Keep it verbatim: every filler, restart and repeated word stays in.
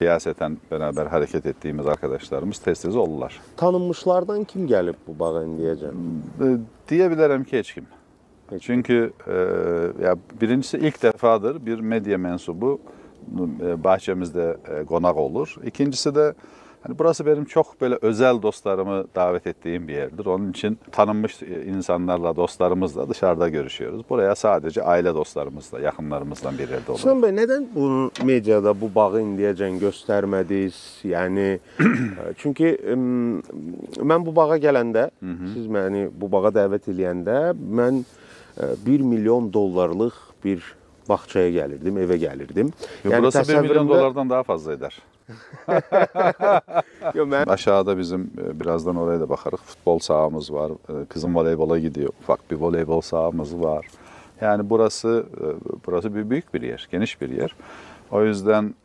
Siyaseten beraber hareket ettiğimiz arkadaşlarımız tez tez oldular. Tanınmışlardan kim gelip bu bağa indiyəcək? E, diyebilirim ki hiç kim. Hiç Çünkü e, ya birincisi ilk defadır bir medya mensubu e, bahçemizde e, konak olur. İkincisi de hani burası benim çok böyle özel dostlarımı davet ettiğim bir yerdir. Onun için tanınmış insanlarla, dostlarımızla dışarıda görüşüyoruz. Buraya sadece aile dostlarımızla, yakınlarımızdan bir yerde olur. Süleyman Bey, neden bu mediada bu bağı indiyəcən göstərmədiniz? Yani çünkü ben bu bağa gələndə, siz beni bu bağa dəvət eləyəndə mən bir milyon dollarlıq bir bağçaya gelirdim, eve gelirdim. Yani burası bir milyon dolardan daha fazla eder. Yo, ben... Aşağıda bizim birazdan oraya da bakarız. Futbol sahamız var. Kızım voleybola gidiyor. Ufak bir voleybol sahamız var. Yani burası burası bir büyük bir yer, geniş bir yer. O yüzden